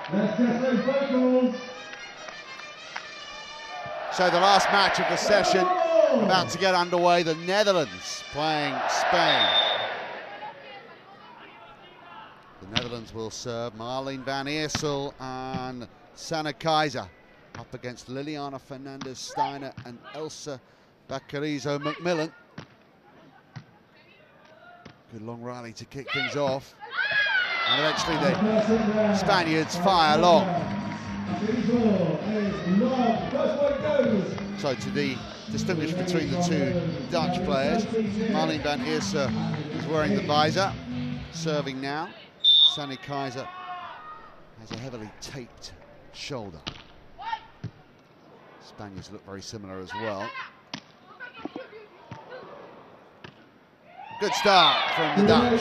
So the last match of the session about to get underway, the Netherlands playing Spain. The Netherlands will serve. Marleen van Eersel and Sanne Keizer up against Liliana Fernandez-Steiner and Elsa Baquerizo-McMillan. Good long rally to kick things off. And eventually the Spaniards fire long. So to distinguish between the two Dutch players, Marleen van Eersel is wearing the visor, serving now. Sanne Keizer has a heavily taped shoulder. Spaniards look very similar as well. Good start from the Dutch.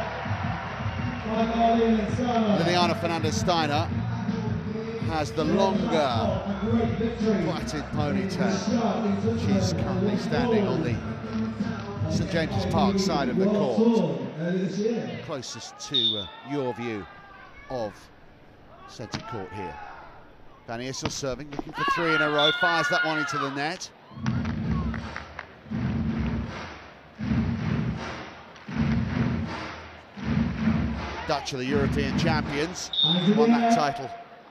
Liliana Fernandez-Steiner has the longer plaited ponytail. She's currently standing on the St James's Park side of the court, closest to your view of centre court here. Van Eersel serving, looking for three in a row, fires that one into the net. Dutch are the European champions, won that title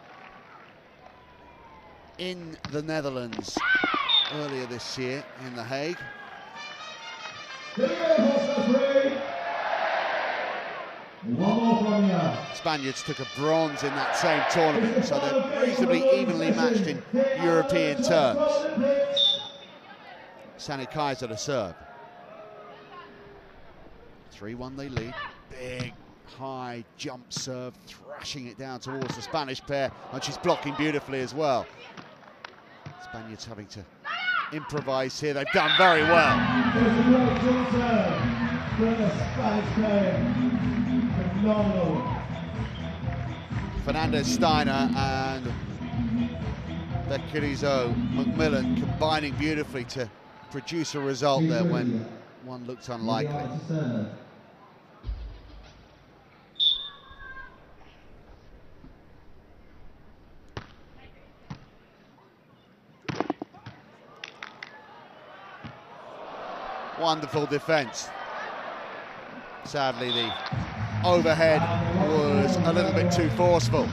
in the Netherlands earlier this year in The Hague. Spaniards took a bronze in that same tournament, so they're reasonably evenly matched in European terms. Sanne Keizer to serve. 3-1 they lead. Big, high jump serve, thrashing it down towards the Spanish pair, and she's blocking beautifully as well. Spaniards having to improvise here. They've done very well. Fernandez-Steiner and Baquerizo-McMillan combining beautifully to produce a result there when one looked unlikely. Wonderful defence. Sadly, the overhead was a little bit too forceful.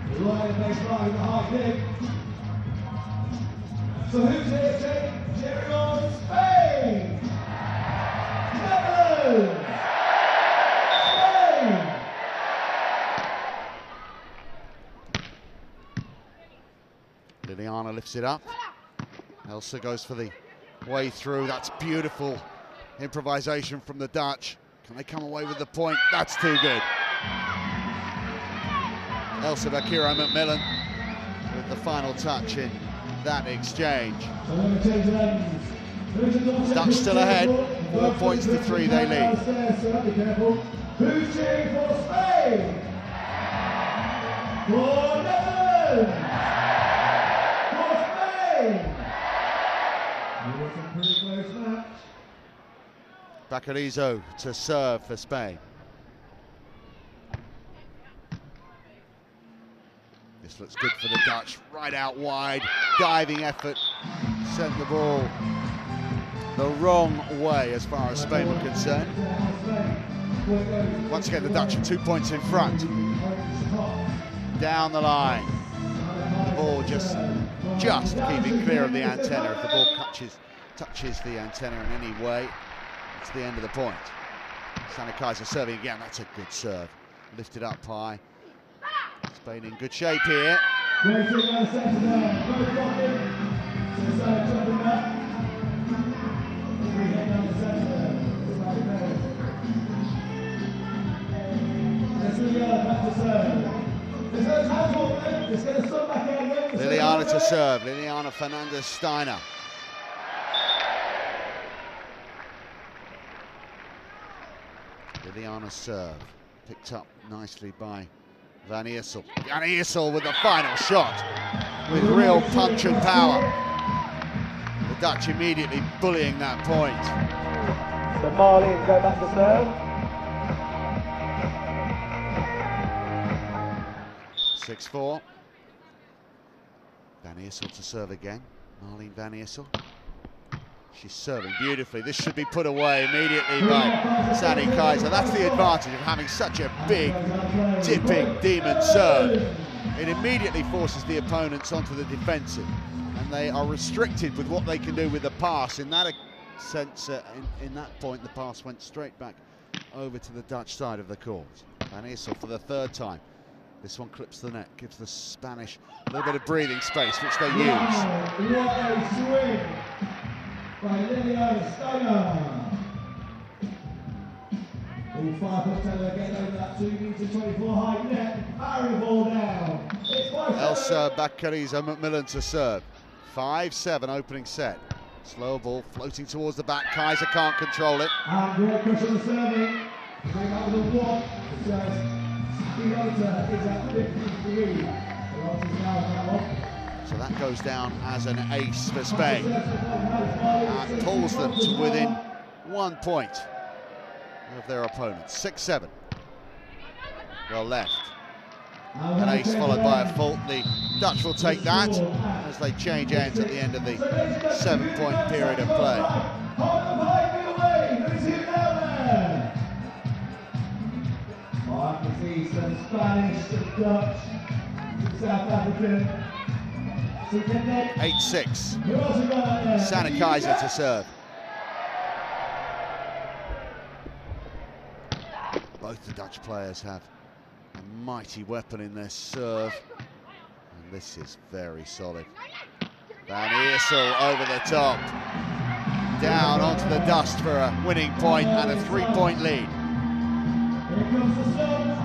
So who's here to cheering on Spain? Netherlands! Spain! Liliana lifts it up. Elsa goes for the way through. That's beautiful improvisation from the Dutch. Can they come away with the point? That's too good. Elsa Baquerizo-McMillan with the final touch in that exchange. Dutch still ahead, 4 points to 3 they lead. Who's cheering for Spain? For Netherlands! For Spain! It was a pretty close match. Baquerizo to serve for Spain. This looks good for the Dutch, right out wide, diving effort, sent the ball the wrong way as far as Spain were concerned. Once again, the Dutch are 2 points in front. Down the line, the ball just keeping clear of the antenna. If the ball touches the antenna in any way, it's the end of the point. Sanne Keizer serving again, that's a good serve. Lifted up high. Spain in good shape here. Liliana to serve, Liliana Fernandez-Steiner. Liliana's serve, picked up nicely by Van Eersel. Van Eersel with the final shot, with real punch and power. The Dutch immediately bullying that point. So Marleen go back to serve. 6-4. Van Iersel to serve again. Marleen Van Iersel. She's serving beautifully. This should be put away immediately by Sanne Keizer. That's the advantage of having such a big, dipping demon serve. It immediately forces the opponents onto the defensive, and they are restricted with what they can do with the pass. In that sense, in that point, the pass went straight back over to the Dutch side of the court. Van Iersel for the third time. This one clips the net, gives the Spanish a little bit of breathing space, which they use. What a swing by Liliana Steiner. All 5'10" getting over that 2m24 high net, parry ball down. Elsa Bakarizo McMillan to serve. 5-7 opening set. Slow ball floating towards the back. Keizer can't control it. And great pressure on the serving. Going up with a 1. Is at 53. So that goes down as an ace for Spain. And pulls them to within 1 point of their opponents. 6-7. Well left. An ace followed by a fault. The Dutch will take that as they change ends at the end of the 7-point period of play. I can see some Spanish, some Dutch, some South African. 8-6. Sanne Keizer to serve. Both the Dutch players have a mighty weapon in their serve, and this is very solid. Van Iersel over the top, down onto the dust for a winning point and a 3-point lead. Here comes the stop.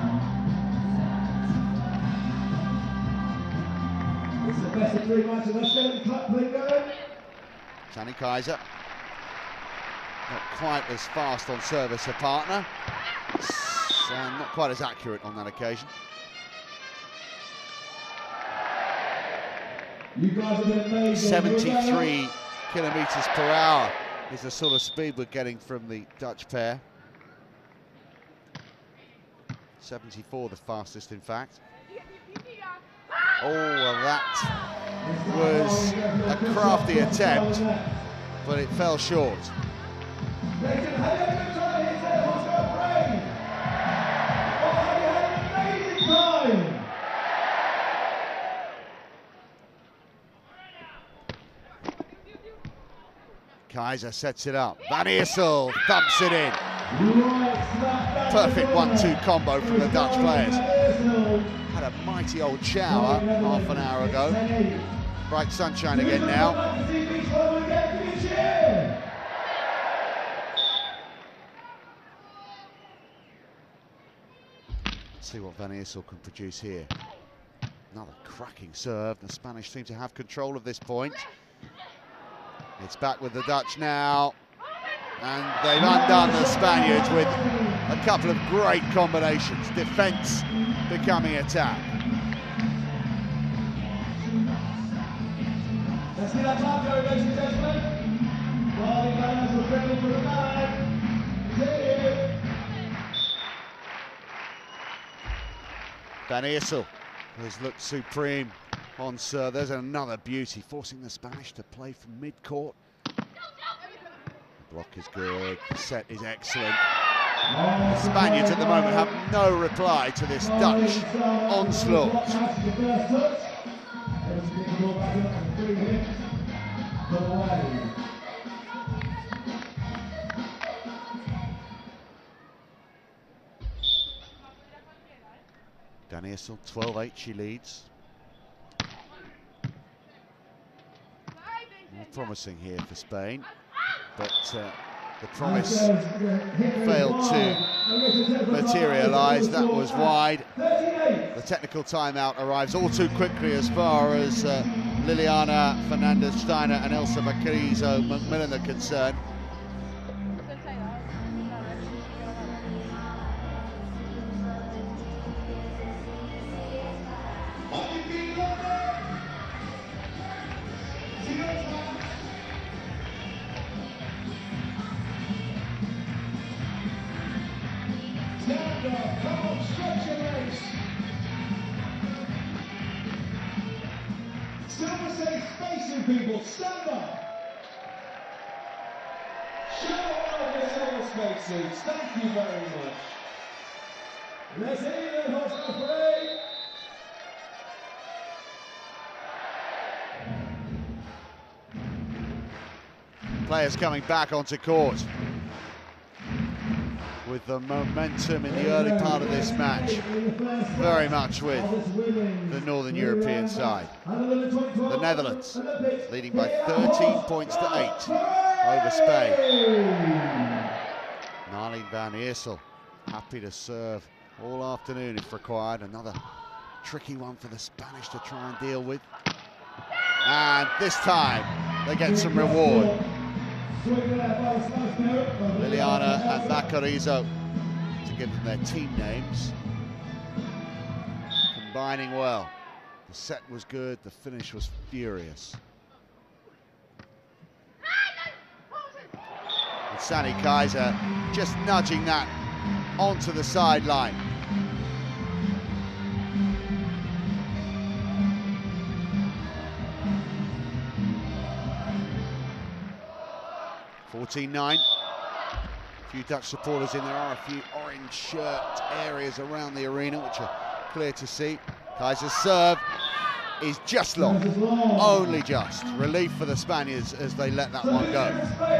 It's the best of 3 matches. Let's get the clap play going. Sanne Keizer, not quite as fast on serve as her partner, and not quite as accurate on that occasion. You guys have been amazing. 73 kilometres per hour is the sort of speed we're getting from the Dutch pair. 74 the fastest, in fact. Oh, well, that was a crafty attempt, but it fell short. Keizer sets it up. Van Iersel thumps it in. Perfect 1-2 combo from the Dutch players. Had a mighty old shower half an hour ago. Bright sunshine again now. Let's see what Van Iersel can produce here. Another cracking serve. The Spanish seem to have control of this point. It's back with the Dutch now. And they've undone the Spaniards with a couple of great combinations. Defence becoming attack. Let's get that time going, ladies and gentlemen. While the fans will tremble for the man. Van Iersel has looked supreme on serve. There's another beauty, forcing the Spanish to play from mid-court. The block is good, the set is excellent. The Spaniards at the moment have no reply to this Dutch onslaught. Van Iersel, 12-8 she leads. More promising here for Spain, but the promise failed to materialise. That was wide. The technical timeout arrives all too quickly as far as Liliana Fernandez-Steiner and Elsa Bakarizo McMillan are concerned. spacing, people, stand up. Show out the silver spaces, thank you very much. Let's hear the hot parade. Players coming back onto court with the momentum in the early part of this match, very much with the Northern European side. The Netherlands leading by 13 points to 8 over Spain. Marleen van Eersel happy to serve all afternoon if required. Another tricky one for the Spanish to try and deal with. And this time they get some reward. Liliana and Macarizo, to give them their team names, combining well. The set was good, the finish was furious. And Sani Kaiser just nudging that onto the sideline. (14-9). A few Dutch supporters in there. Are a few orange shirt areas around the arena which are clear to see. Kaiser's serve is just long, only just. Relief for the Spaniards as they let that one go.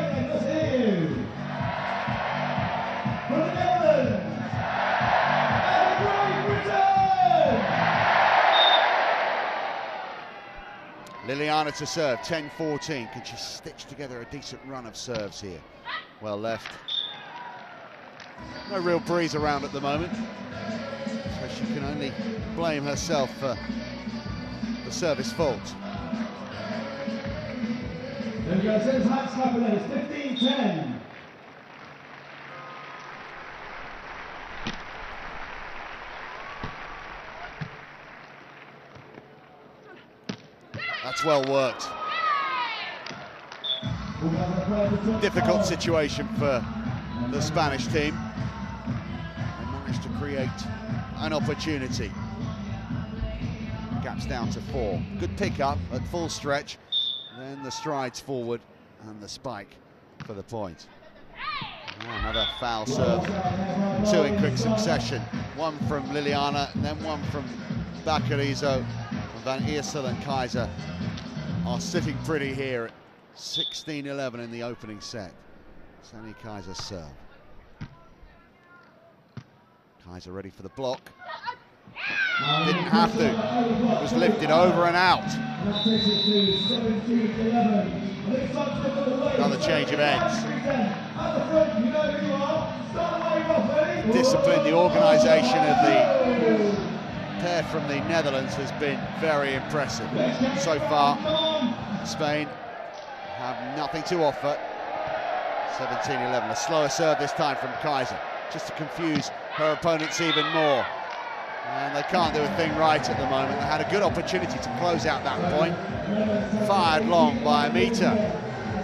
Liliana to serve, 10-14. Can she stitch together a decent run of serves here? Well left. No real breeze around at the moment, so she can only blame herself for the service fault. There we go, since Hans Slappin, it's 15-10. That's well worked. Difficult situation for the Spanish team. They managed to create an opportunity. Gaps down to 4. Good pick-up at full stretch. Then the strides forward and the spike for the point. Another foul serve. 2 in quick succession. One from Liliana, and then one from Macarizo. Van Eersel and Kaiser are sitting pretty here at 16-11 in the opening set. Sani Kaiser's serve. Kaiser ready for the block. Didn't have to. It was lifted over and out. Another change of ends. The discipline, the organisation of the pair from the Netherlands has been very impressive. So far, Spain have nothing to offer. 17-11, a slower serve this time from Kaiser, just to confuse her opponents even more. And they can't do a thing right at the moment. They had a good opportunity to close out that point. Fired long by a metre.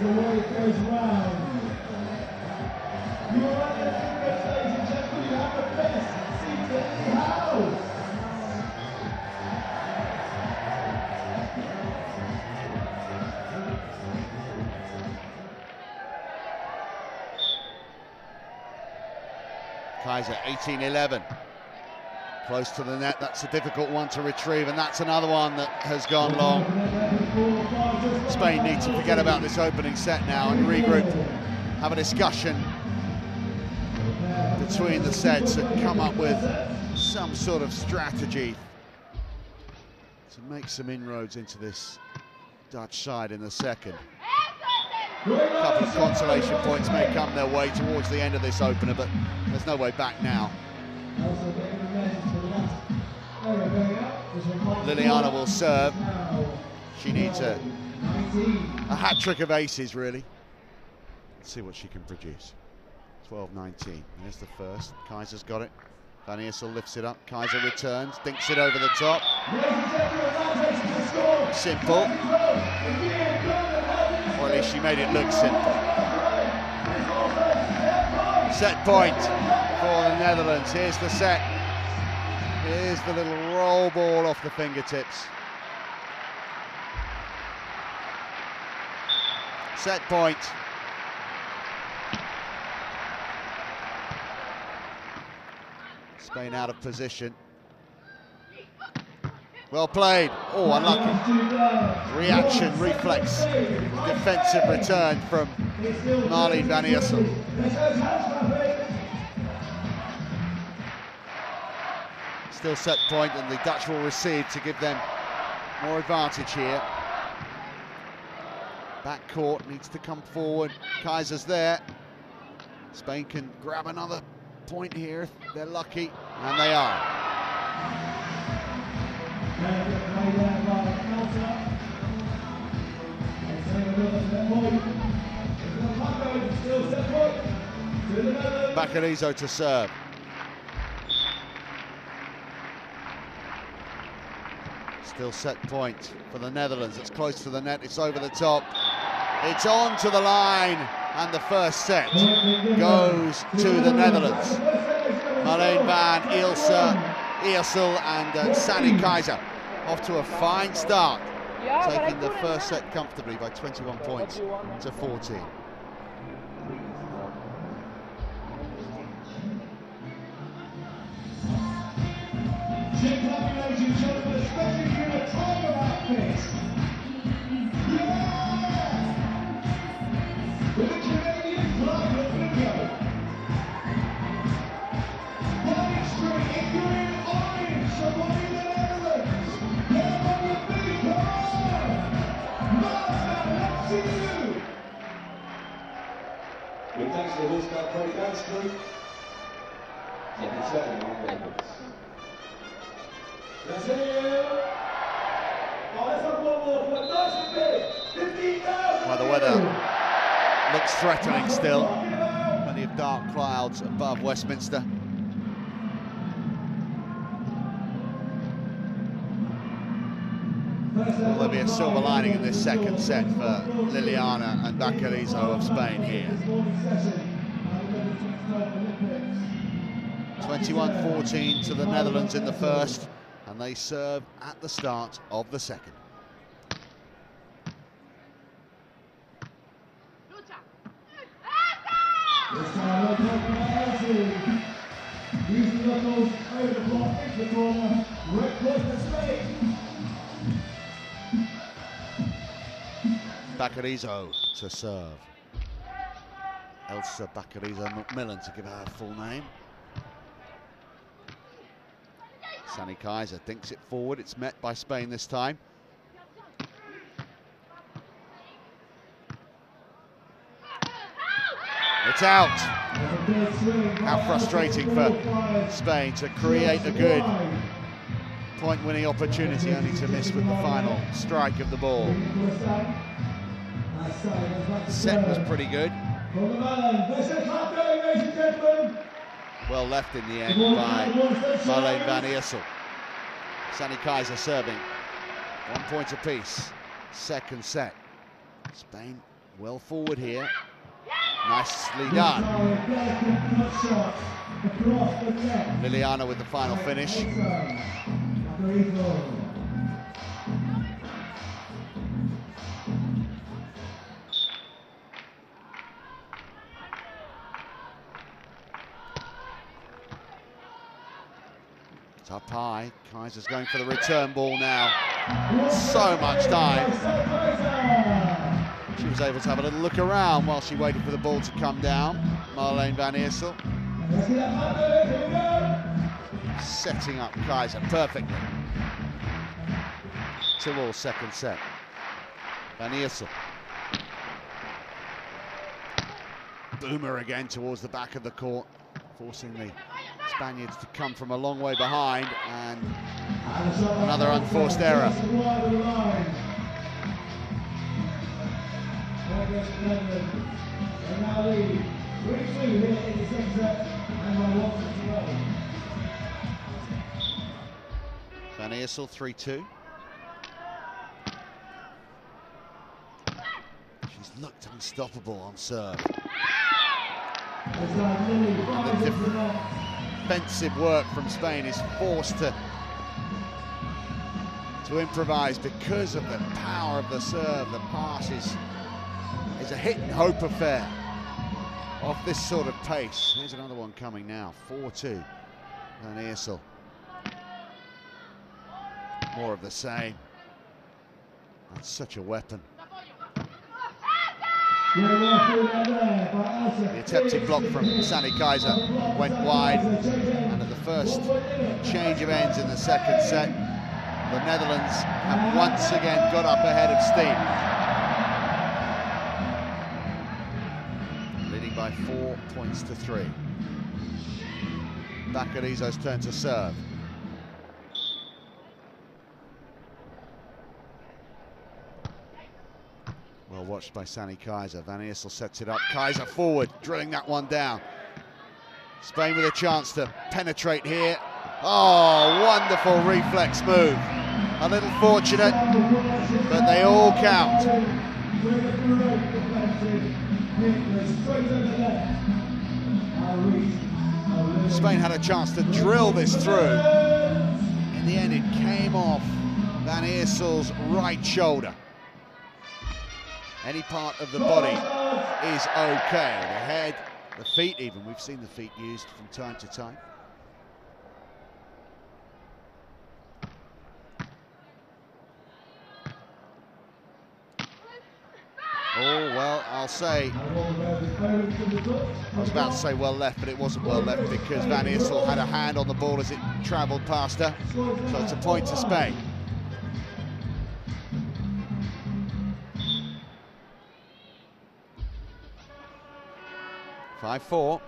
Kaiser, 18-11. Close to the net, that's a difficult one to retrieve, and that's another one that has gone long. Spain need to forget about this opening set now and regroup, have a discussion between the sets and come up with some sort of strategy to make some inroads into this Dutch side in the second. A couple of consolation points may come their way towards the end of this opener, but there's no way back now. Liliana will serve. She needs a hat-trick of aces, really. Let's see what she can produce. 12-19. There's the first. Kaiser's got it. Van Eersel lifts it up. Kaiser returns, dinks it over the top. Simple. Or at least she made it look simple. Set point for the Netherlands. Here's the set. Here's the little roll ball off the fingertips. Set point. Spain out of position. Well played. Oh, unlucky. Reaction, reflex. Defensive return from Marleen van Iersel. Still set point, and the Dutch will receive to give them more advantage here. Back court needs to come forward. Kaiser's there. Spain can grab another point here if they're lucky, and they are. Bakarizo to serve. Still set point for the Netherlands. It's close to the net, it's over the top. It's on to the line, and the first set goes to the Netherlands. Marleen van Iersel and Sanne Keizer off to a fine start, taking the first set comfortably by 21 points to 14. Thanks to the Horse Club Credit Dance Group. Well, the weather looks threatening still. Plenty of dark clouds above Westminster. Will there be a silver lining in this second set for Liliana and Bakarizo of Spain here? 21-14 to the Netherlands in the first, and they serve at the start of the second. Bakarizo to serve. Elsa Bakarizo McMillan to give her full name. Sanne Keizer dinks it forward. It's met by Spain this time. It's out. How frustrating for Spain to create a good point-winning opportunity, only to miss with the final strike of the ball. The set was pretty good. Well left in the end by Marleen van Iersel. Sanne Keizer serving. 1 point apiece. Second set. Spain well forward here. Nicely done. Liliana with the final finish. It's up high. Kaiser's going for the return ball now. So much time. She was able to have a little look around while she waited for the ball to come down. Marleen van Iersel. Setting up Keizer perfectly. 2-all second set. Van Iersel. Boomer again towards the back of the court, forcing the Spaniards to come from a long way behind, and another unforced error. Van Iersel 3-2. She's looked unstoppable on serve. And the defensive work from Spain is forced to improvise because of the power of the serve. The pass is is a hit and hope affair off this sort of pace. Here's another one coming now, 4-2. Van Eersel. More of the same. That's such a weapon. The attempted block from Sani Kaiser went wide, and at the first change of ends in the second set, the Netherlands have once again got up ahead of steam. Leading by 4 points to 3. Bakarizo's turn to serve. Well watched by Sani Kaiser. Van Eersel sets it up. Kaiser forward, drilling that one down. Spain with a chance to penetrate here. Oh, wonderful reflex move. A little fortunate, but they all count. Spain had a chance to drill this through. In the end, it came off Van Eersel's right shoulder. Any part of the body is okay. The head, the feet even. We've seen the feet used from time to time. Oh, well, I'll say, I was about to say well left, but it wasn't well left because Van Eersel had a hand on the ball as it travelled past her. So it's a point to Spain. (5-4).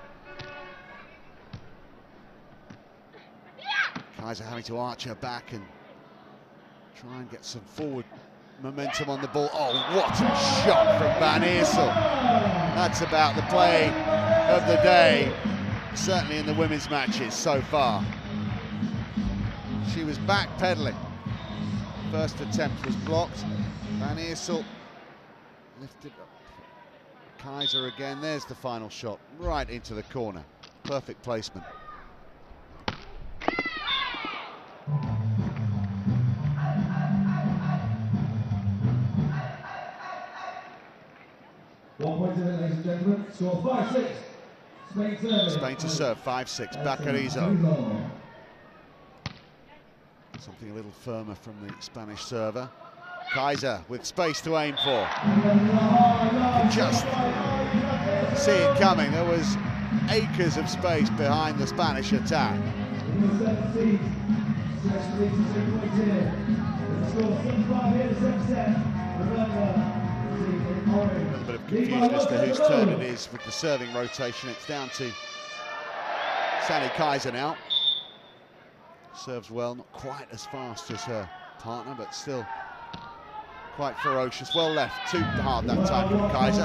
Kaiser having to arch her back and try and get some forward momentum on the ball. Oh, what a shot from Van Eersel. That's about the play of the day, certainly in the women's matches so far. She was backpedaling. First attempt was blocked. Van Eersel lifted up. Kaiser again, there's the final shot, right into the corner. Perfect placement. Ladies and gentlemen, score 5-6. Spain to serve, 5-6. Bakarizo. Something a little firmer from the Spanish server. Kaiser with space to aim for. You can just see it coming. There was acres of space behind the Spanish attack. A little bit of confusion as to whose turn it is with the serving rotation. It's down to Sani Kaiser now. Serves well, not quite as fast as her partner, but still quite ferocious. Well left, too hard that time from Kaiser.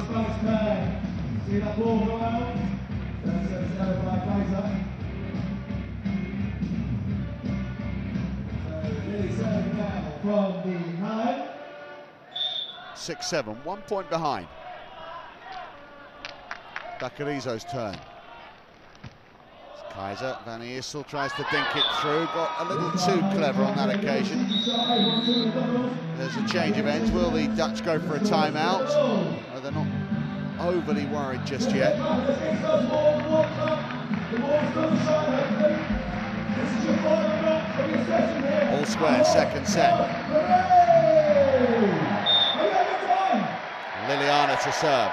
From behind. 6-7, 1 point behind. Bakarizo's turn. Kaiser, Van Eersel tries to dink it through, got a little too clever on that occasion. There's a change of ends. Will the Dutch go for a timeout? No, they're not overly worried just yet. All square, second set. Liliana to serve.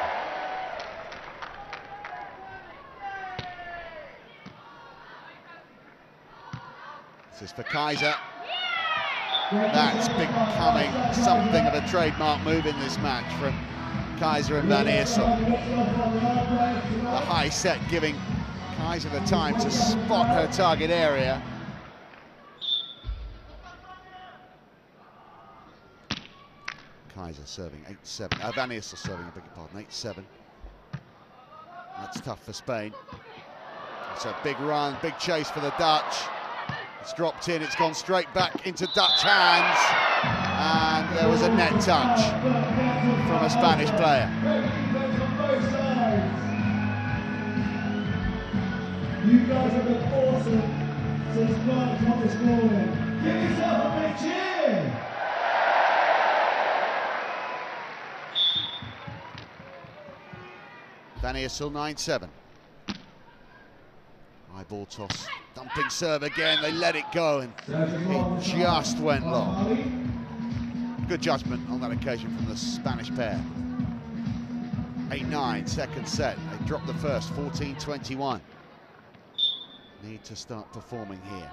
This is for Kaiser. That's becoming something of a trademark move in this match from Kaiser and Van Eersel. The high set giving Kaiser the time to spot her target area. Kaiser serving 8-7. Van Eersel serving, I beg your pardon, 8-7. That's tough for Spain. It's a big run, big chase for the Dutch. It's dropped in, it's gone straight back into Dutch hands. And there was a net touch from a Spanish player. You guys have been awesome since 9 o'clock this morning. Give yourself a big cheer! Van Iersel 9-7. High ball toss, dumping serve again. They let it go and it just went long. Good judgment on that occasion from the Spanish pair. 8-9, second set. They dropped the first, 14-21. Need to start performing here.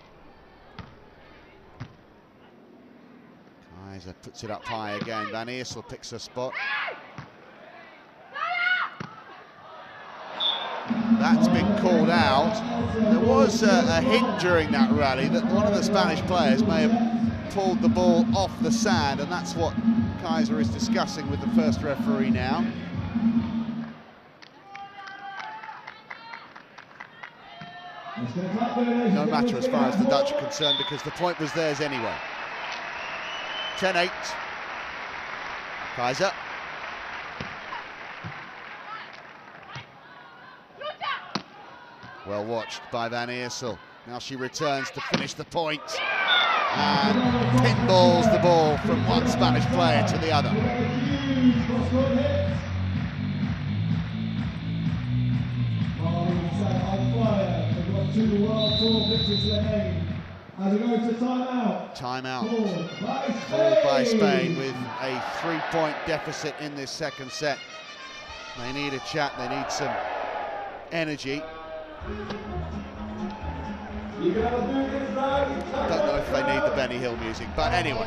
Kaiser puts it up high again. Van Iersel picks her spot. That's been called out. There was a hint during that rally that one of the Spanish players may have pulled the ball off the sand, and that's what Kaiser is discussing with the first referee now. No matter as far as the Dutch are concerned, because the point was theirs anyway. 10-8. Kaiser. Well watched by Van Iersel. Now she returns to finish the point and pinballs the ball from one Spanish player to the other. Timeout called by Spain with a 3-point deficit in this second set. They need a chat, they need some energy. Don't know if they need the Benny Hill music, but anyway.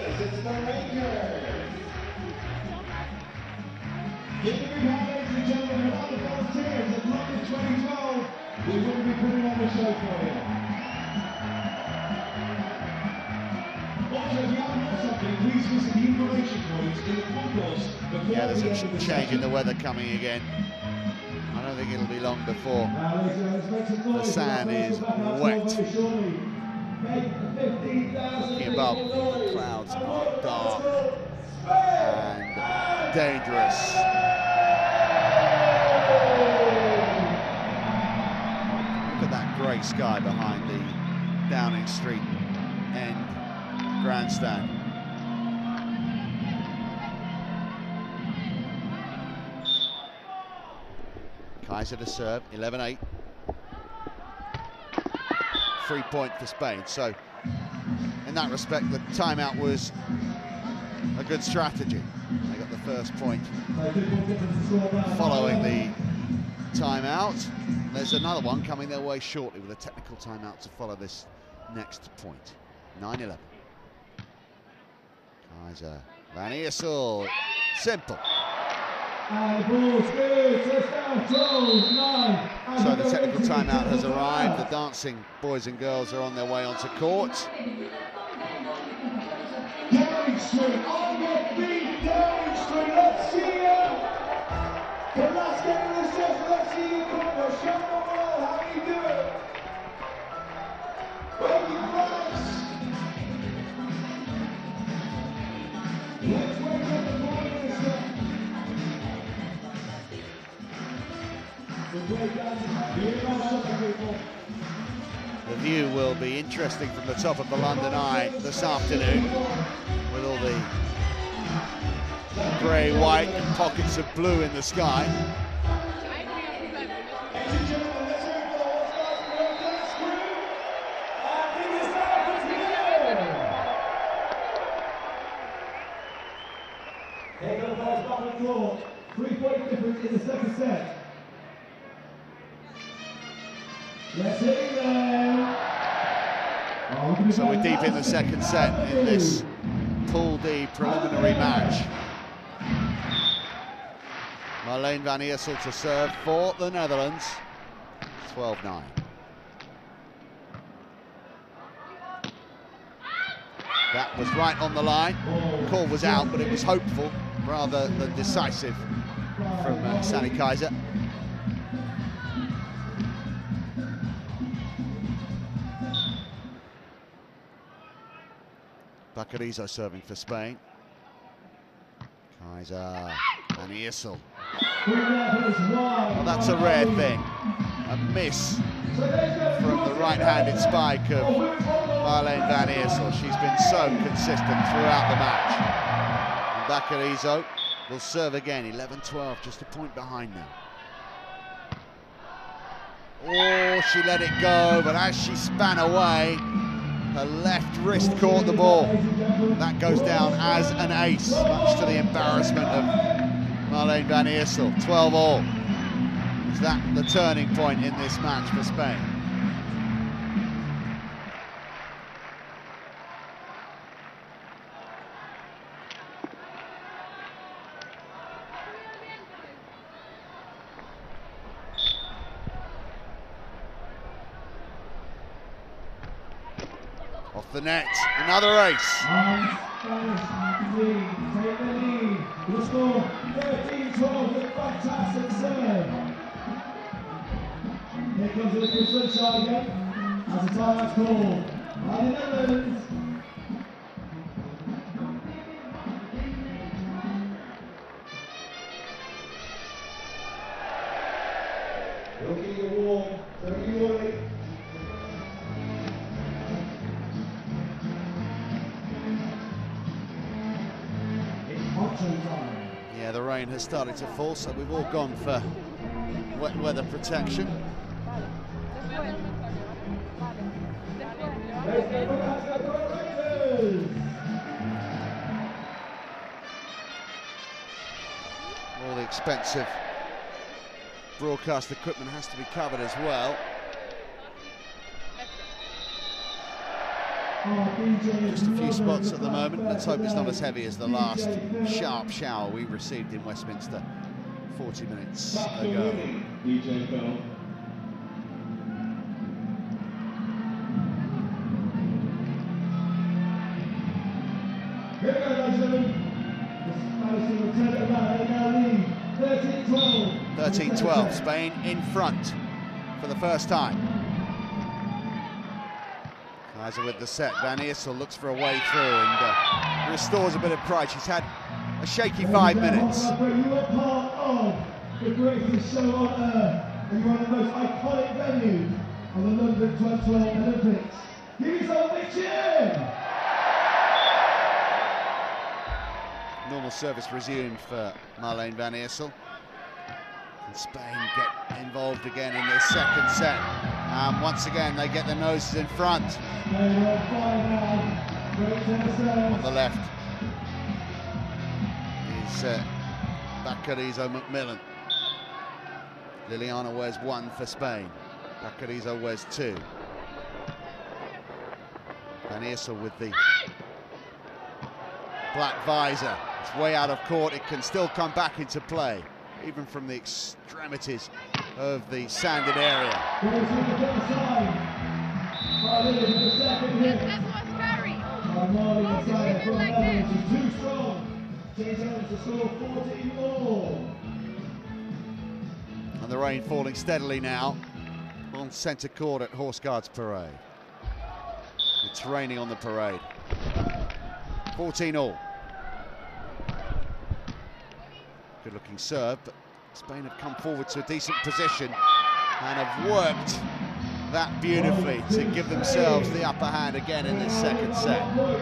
We will be putting on the show for you. Please visit the information points in the concourse. Yeah, there's a change in the weather coming again. I don't think it'll be long before the sand is wet. Looking above, the clouds are dark and dangerous. Look at that grey sky behind the Downing Street end grandstand. Kaiser to serve, 11-8. 3-point for Spain. So, in that respect, the timeout was a good strategy. They got the first point following the timeout. There's another one coming their way shortly with a technical timeout to follow this next point. 9-11. Kaiser, Van Iersel, simple. So the technical timeout has arrived. The dancing boys and girls are on their way onto court. Downing Street, on your feet, Downing Street, let's see you. The last game of the session, let's see you come on, show the world how you do it. Thank you, France. Let's wake up the morning and stuff. The view will be interesting from the top of the London Eye this afternoon, with all the grey, white and pockets of blue in the sky. Three-point difference in the second set. Let's hit it there. So we're deep in the second set in this Pool D preliminary match. Marleen Van Iersel to serve for the Netherlands. 12-9. That was right on the line. Call was out, but it was hopeful rather than decisive from Sani Kaiser. Bacarizo serving for Spain. Kaiser, Van Iersel. Well, that's a rare thing. A miss from the right-handed spike of Marleen Van Iersel. She's been so consistent throughout the match. And Bacarizo will serve again, 11-12, just a point behind now. Oh, she let it go, but as she span away, her left wrist caught the ball. That goes down as an ace, much to the embarrassment of Marleen van Iersel. 12-all. Is that the turning point in this match for Spain? Off the net, another ace. Take the lead. The score 13-12 with fantastic serve. Here comes the liquid sunshine again as a timeout call by the Netherlands. Looking at warm, looking warm. Yeah, the rain has started to fall, so we've all gone for wet weather protection. All the expensive broadcast equipment has to be covered as well. Just a few spots at the moment. Let's hope it's not as heavy as the last sharp shower we received in Westminster 40 minutes ago. Here we go, 13-12, Spain in front for the first time. Kaiser with the set. Van Iersel looks for a way through and restores a bit of pride. She's had a shaky 5 minutes. You are part of the greatest show on earth, and you're one of the most iconic venues of the London 2012 Olympics. Give yourself a big cheer! Normal service resumed for Marleen van Iersel. And Spain get involved again in their second set. Once again, they get their noses in front. On the left is Bacarizo McMillan. Liliana wears 1 for Spain. Bacarizo wears 2. Van Iersel with the black visor. It's way out of court. It can still come back into play, even from the extremities of the sanded area. And the rain falling steadily now on centre court at Horse Guards Parade. It's raining on the parade. 14-all. Good looking serve, but Spain have come forward to a decent position and have worked that beautifully to give themselves the upper hand again in this second set.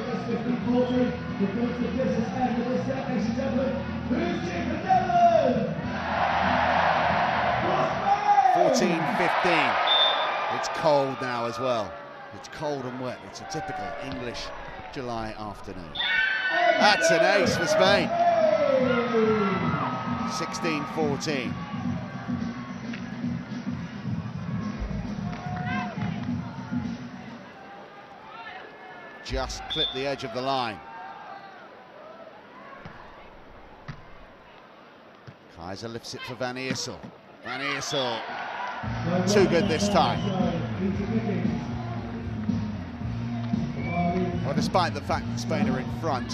14-15. It's cold now as well. It's cold and wet. It's a typical English July afternoon. That's an ace for Spain. 16-14. Just clipped the edge of the line. Kaiser lifts it for Van Iersel. Van Iersel, too good this time. Well, despite the fact that Spain are in front,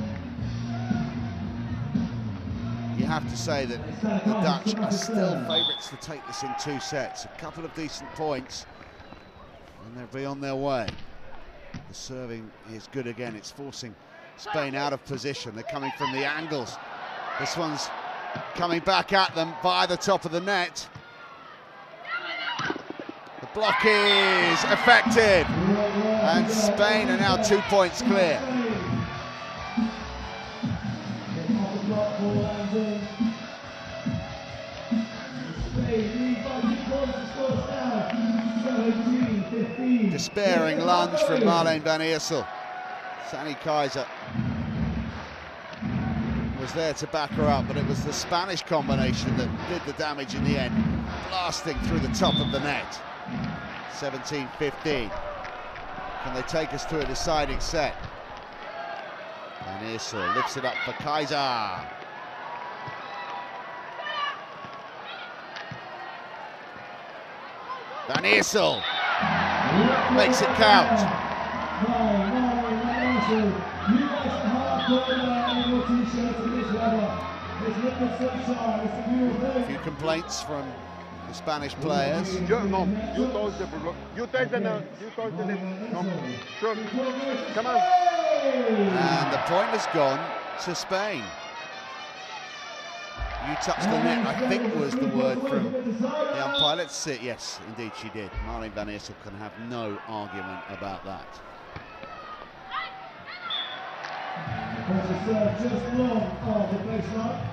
you have to say that the Dutch are still favourites to take this in 2 sets. A couple of decent points, and they'll be on their way. The serving is good again. It's forcing Spain out of position. They're coming from the angles. This one's coming back at them by the top of the net. The block is effective, and Spain are now 2 points clear. despairing lunge from Marleen van Iersel. Sani Kaiser was there to back her up, but it was the Spanish combination that did the damage in the end, blasting through the top of the net. 17-15. Can they take us to a deciding set? Van Iersel lifts it up for Kaiser. Van Iersel makes it count. A few complaints from the Spanish players. You told the sure. Come on. And the point has gone to Spain. You touched the net, I think was the word from the umpire. Let's see. Yes, indeed she did. Marleen van Iersel can have no argument about that. Just long of the baseline.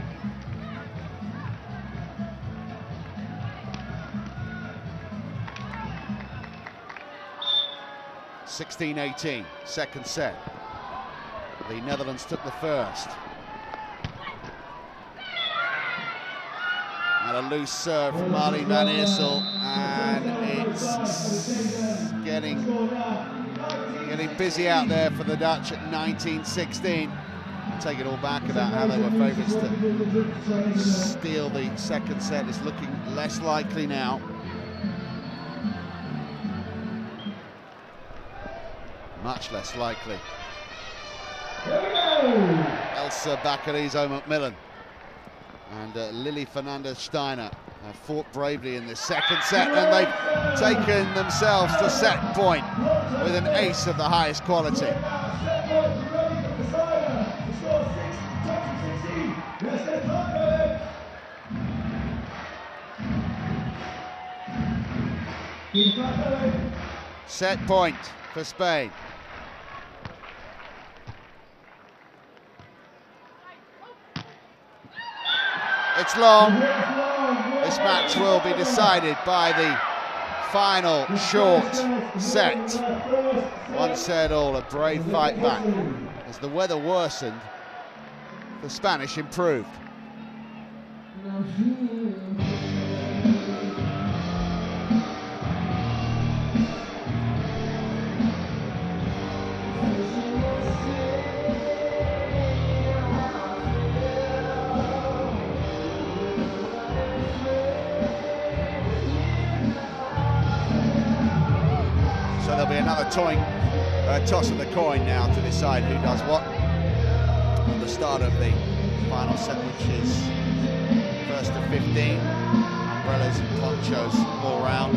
(16-18), second set. The Netherlands took the first. And a loose serve from Marleen van Iersel, and it's getting busy out there for the Dutch at 19-16. I'll take it all back about how they were favourites to steal the second set. It's looking less likely now. Much less likely. Elsa Bakarizo-McMillan and Lily Fernandez-Steiner have fought bravely in this second set, and they've taken themselves to set point with an ace of the highest quality. Set point for Spain. It's long. This match will be decided by the final short set. One set all, a brave fight back. As the weather worsened, the Spanish improved. There'll be another toss of the coin now to decide who does what at the start of the final set, which is first of 15. Umbrellas and ponchos all round.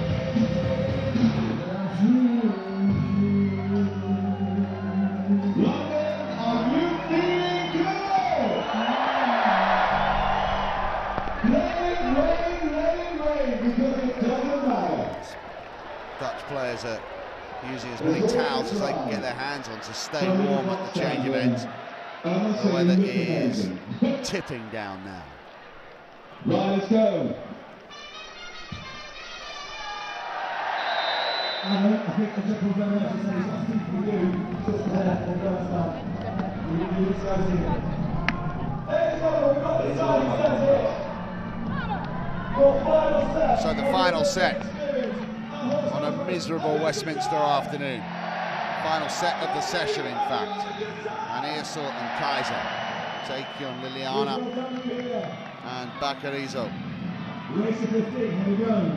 Dutch players are using as many towels as they can get their hands on to stay warm at the change of ends. The weather is tipping down now. Right, let's go. I think the triple very much to say something for you just there and don't stop. We need to go here. Hey, we've got the deciding set here. Your final set. So the final set on a miserable Westminster afternoon. Final set of the session, in fact. Van Iersel and Kaiser taking on Liliana and Bakarizo. Race to 15, here we go.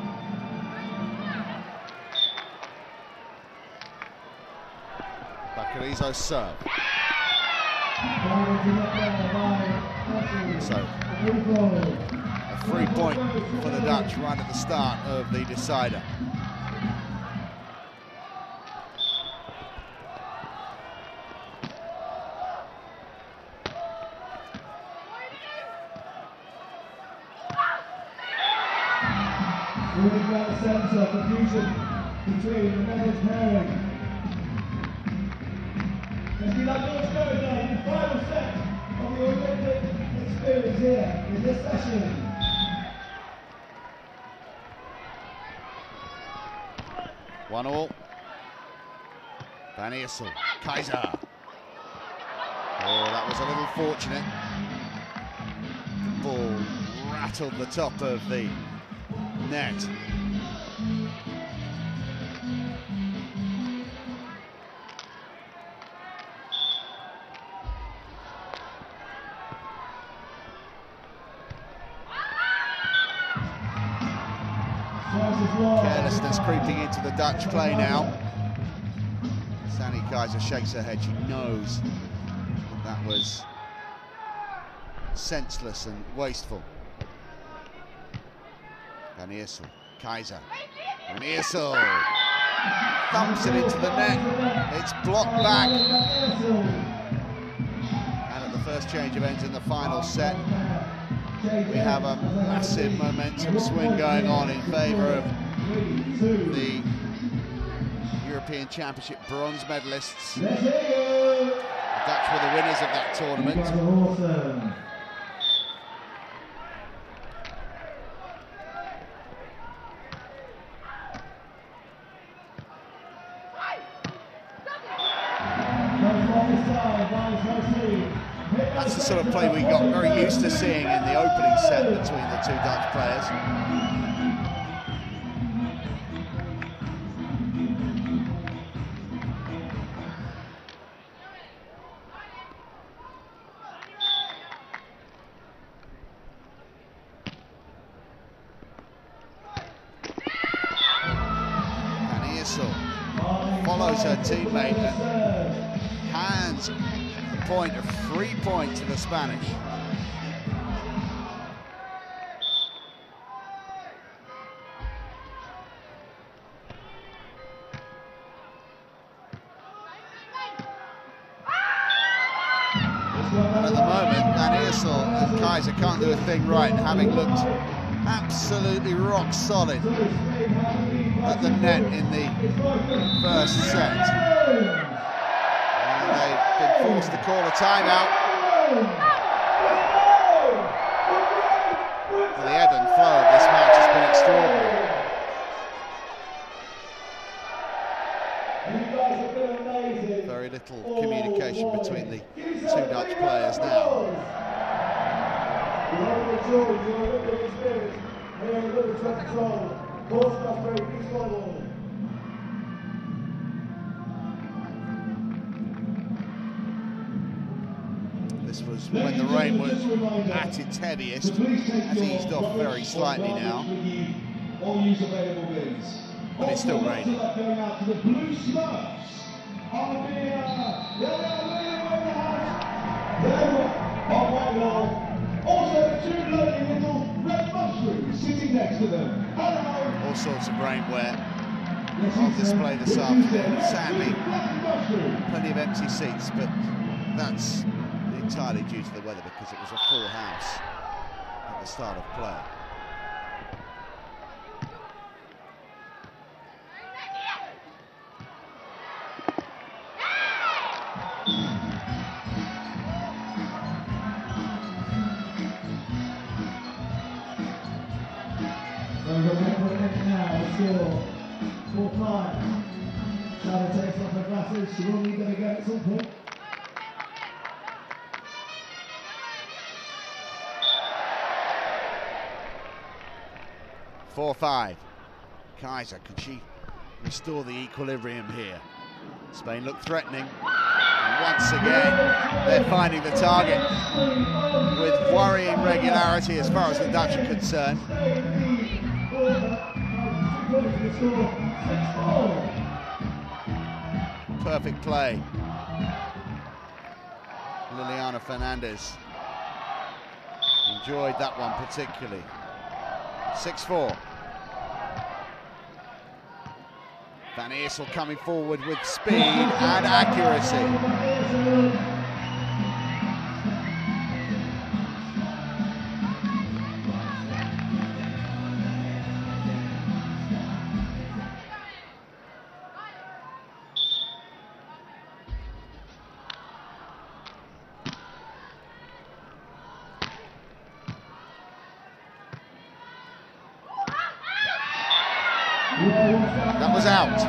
Bakarizo serve. So, a free point for the Dutch right at the start of the decider. Moving down the centre, confusion between the medals pairing. And see that goes going now, the final set of the Olympic experience here in this session. 1-1. Van Eersel, Kaiser. Oh, that was a little fortunate. The ball rattled the top of the net. Carelessness creeping into the Dutch play now. Sani Kaiser shakes her head. She knows that was senseless and wasteful. Van Eersel, Kaiser. Van Eersel thumps it into the net. It's blocked back. And at the first change of ends in the final set, we have a massive momentum swing going on in favour of the European Championship bronze medalists. The Dutch were the winners of that tournament. That's the sort of play we got very used to seeing in the opening set between the two Dutch players. Van Eersel follows her teammate and hands point, a free point to the Spanish. And at the moment, Van Eersel and Kaiser can't do a thing right, having looked absolutely rock solid at the net in the first set. They've been forced to call a timeout. The ebb and flow of this match has been extraordinary. Very little communication between the two Dutch players now. This was when the rain was at its heaviest. Has eased off very slightly now, but it's still raining. All sorts of rainwear on display this afternoon. Sadly, plenty of empty seats, but that's entirely due to the weather because it was a full house at the start of play. Now, 4-5. Shadow takes off her glasses. She will need them again at some point. Kaiser, could she restore the equilibrium here? Spain look threatening. And once again, they're finding the target with worrying regularity as far as the Dutch are concerned. Perfect play. Liliana Fernandez enjoyed that one particularly. 6-4. Van Eersel coming forward with speed and accuracy. That was out.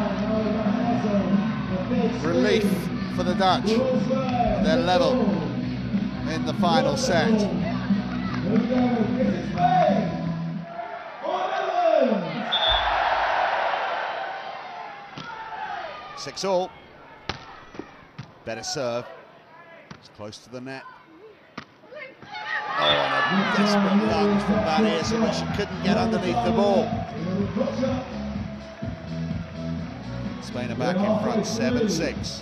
Relief for the Dutch. They're level in the final set. 6-all. Better serve. It's close to the net. Oh, and a desperate lunge from Van Eersel, but she couldn't get underneath the ball. Spain are back in front, 7-6.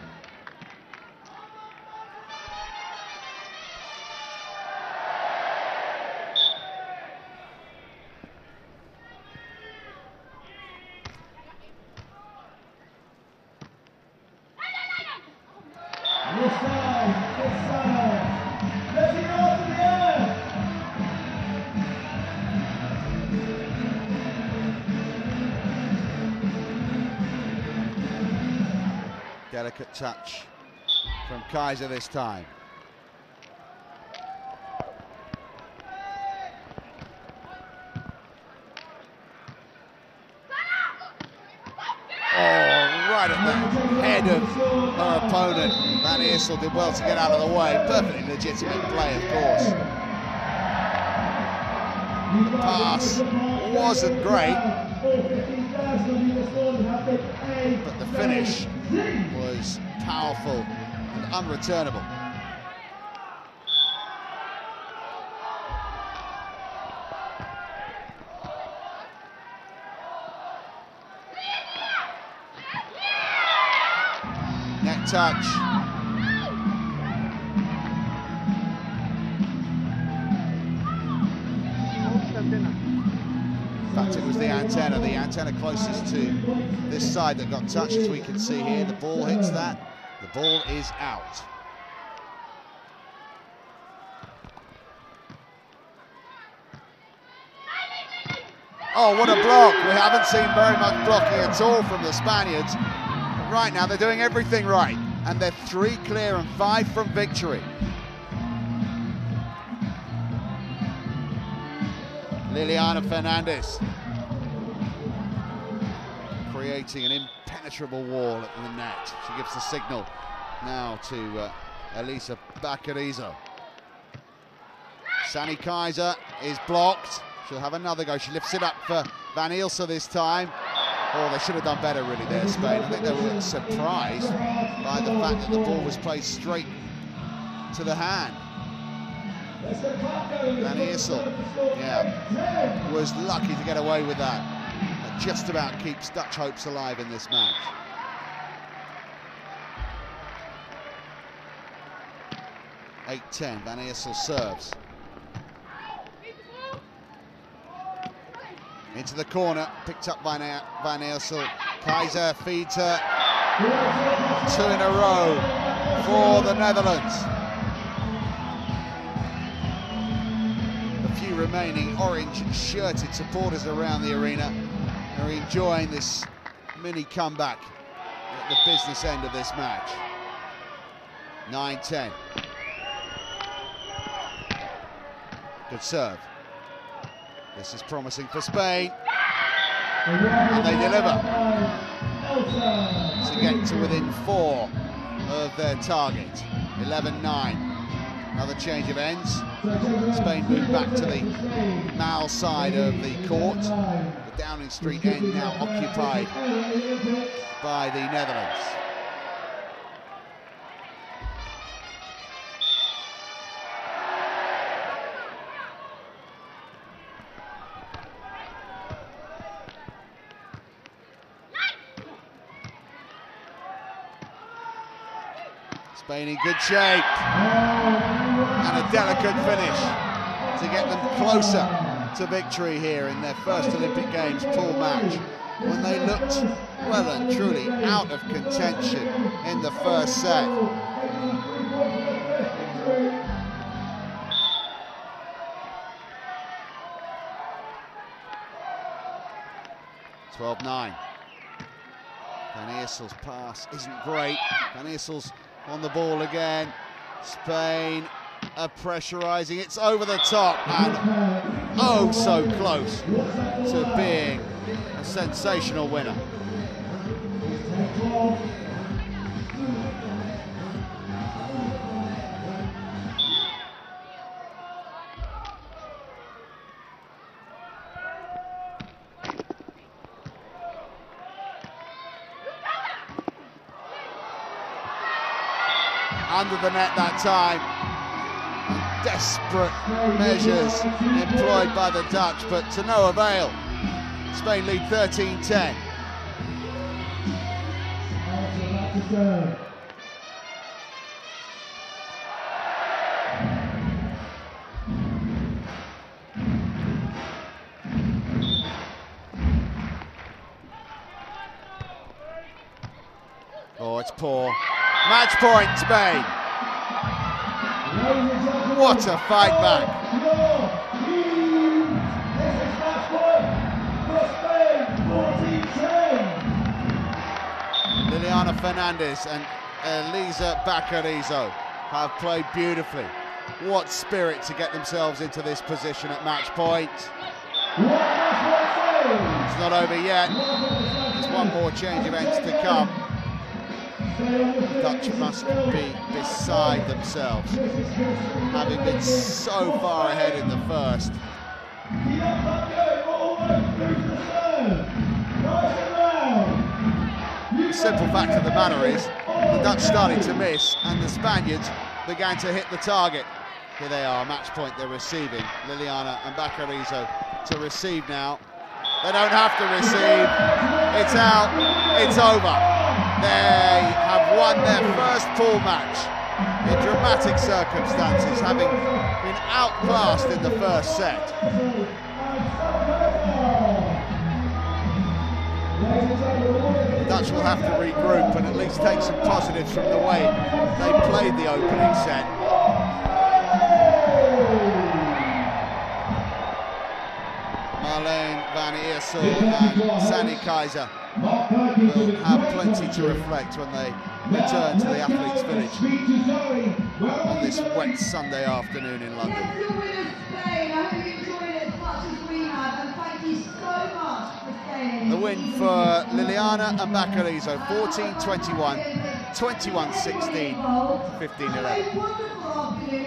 Delicate touch from Kaiser this time. Right at the head of her opponent. Van Eersel did well to get out of the way. Perfectly legitimate play, of course. The pass wasn't great, but the finish was powerful and unreturnable. Net touch. In fact, it was the antenna closest to this side that got touched, as we can see here. The ball hits that, the ball is out. Oh, what a block. We haven't seen very much blocking at all from the Spaniards. But right now, they're doing everything right, and they're 3 clear and 5 from victory. Liliana Fernandez creating an impenetrable wall at the net. She gives the signal now to Elisa Bacarizo. Sani Kaiser is blocked. She'll have another go. She lifts it up for Van Eersel this time. Oh, they should have done better really there, Spain. I think they were surprised by the fact that the ball was played straight to the hand. Van Eersel, was lucky to get away with that. That just about keeps Dutch hopes alive in this match. (8-10). Van Eersel serves into the corner, picked up by Van Eersel. Kaiser feeds her. 2 in a row for the Netherlands. Remaining orange-shirted supporters around the arena are enjoying this mini comeback at the business end of this match. 9-10. Good serve. This is promising for Spain. And they deliver to get to within 4 of their target. 11-9. Another change of ends. Spain move back to the Mal side of the court. The Downing Street end now occupied by the Netherlands. Spain in good shape. And a delicate finish to get them closer to victory here in their first Olympic Games pool match, when they looked well and truly out of contention in the first set. (12-9). Van Eersel's pass isn't great. Van Eersel's on the ball again. Spain are pressurising. It's over the top and oh so close to being a sensational winner. Under the net that time. Desperate measures employed by the Dutch, but to no avail. Spain lead 13-10. Oh, it's poor. Match point, Spain. What a fight back. Liliana Fernandez and Elisa Bacarizo have played beautifully. What spirit to get themselves into this position at match point. It's not over yet. There's one more change of ends to come. Dutch must be beside themselves, having been so far ahead in the first. The simple fact of the matter is, the Dutch started to miss and the Spaniards began to hit the target. Here they are, match point they're receiving. Liliana and Bacarizo to receive now. They don't have to receive. It's out, it's over. They have won their first pool match in dramatic circumstances, having been outclassed in the first set. The Dutch will have to regroup and at least take some positives from the way they played the opening set. Marleen van Iersel and Sandy Keizer will have plenty to reflect when they return to the Athletes' Village on this wet Sunday afternoon in London. The win for Liliana and Bacarizo, 14-21, 21-16, 15-11.